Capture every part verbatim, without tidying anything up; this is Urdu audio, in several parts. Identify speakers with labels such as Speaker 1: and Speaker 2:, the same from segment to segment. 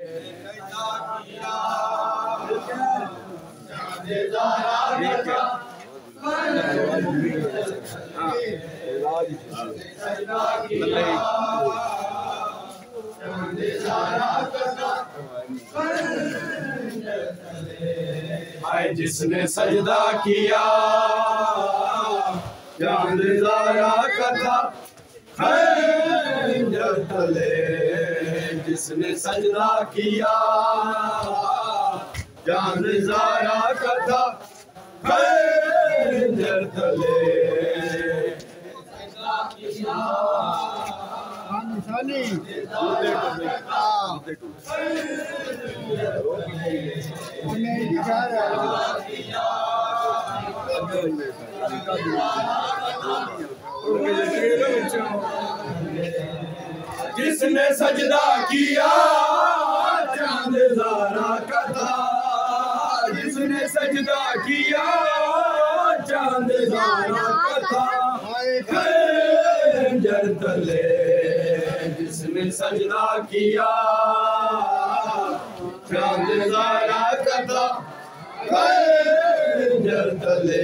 Speaker 1: جس نے سجدہ کیا چاند زارا کا تھا خنجر تلے جس نے سجدہ کیا چاند زارا کا تھا خنجر تلے جس نے سجدہ کیا چاند زارا کا تھا جس نے سجدہ کیا چاند زارا کا تھا خنجر تلے جس نے سجدہ کیا چاند زارا کا تھا خنجر تلے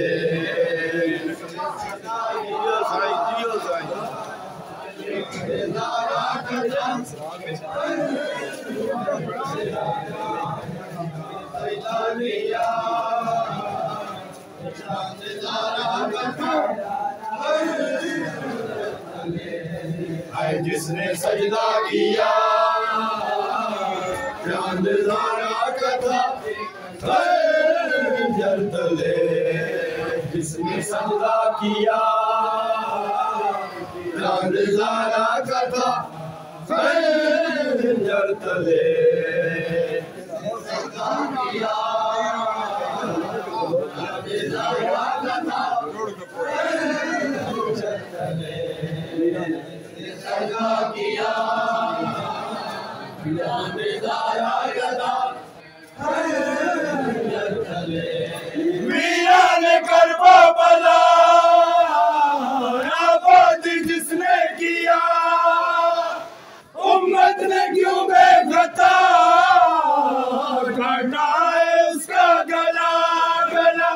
Speaker 1: جس نے سجدہ کیا چاند زارا کا تھا خنجر تلے جس نے سجدہ کیا چاند زارا کا تھا خنجر تلے میرا نے کربا بلا آباد جس نے کیا امت نے کیوں بے خطا کاٹا ہے اس کا گلا گلا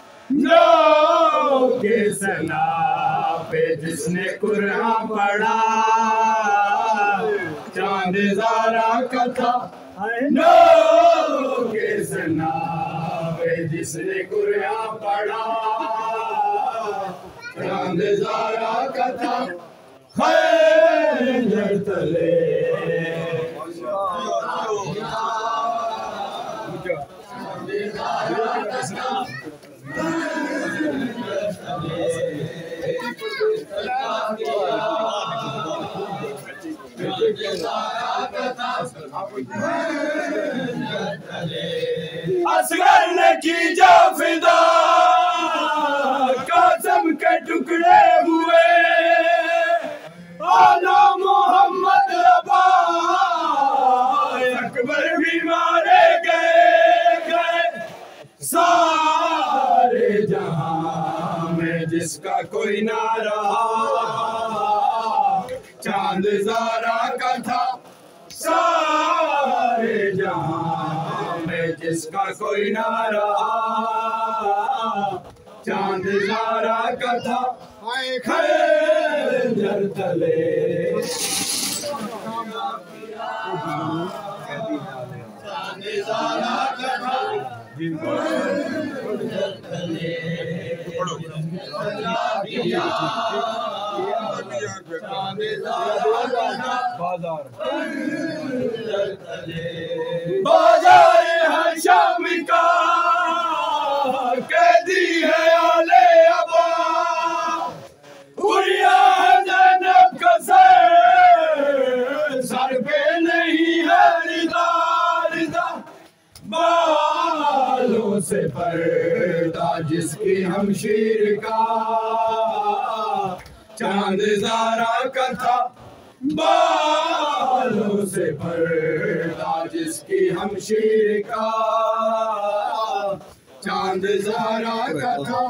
Speaker 1: جو کے سنا پہ جس نے قرآن پڑھا چاند زارا کا تھا نو کے سنا پہ جس نے قرآن پڑھا چاند زارا کا تھا خنجر تلے اصغر نے کی جو فدا قاسم کے ٹکڑے ہوئے آنا محمد ربا اکبر بھی مارے گئے گئے سارے جہاں میں جس کا کوئی نہ رہا چاند زارا کا تھا سارے جہاں میں جس کا کوئی نہ رہا چاند زارا کا تھا خنجر تلے چاند زارا کا تھا خنجر تلے بازار ہر شام کا قیدی ہے آلے ابا اڑیا ہے زینب کا سر سر پہ نہیں ہے رضا رضا بالوں سے پردہ جس کی ہمشیر کا چاند زارا کا تھا بالوں سے پردہ جس کی ہمشیر کا چاند زارا کا تھا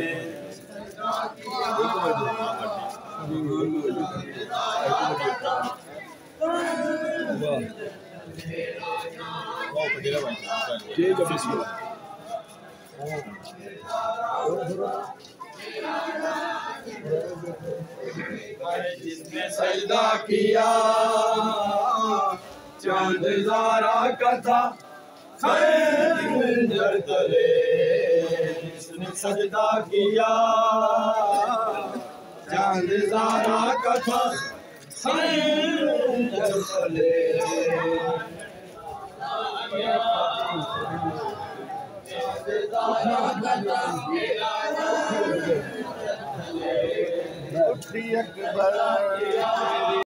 Speaker 1: خنجر تلے
Speaker 2: ٹھیک ہے بسم اللہ.
Speaker 1: جس نے سجدہ کیا چاند زارا کا تھا خنجر تلے. جس نے سجدہ کیا چاند زارا کا تھا خنجر تلے.
Speaker 2: اکبر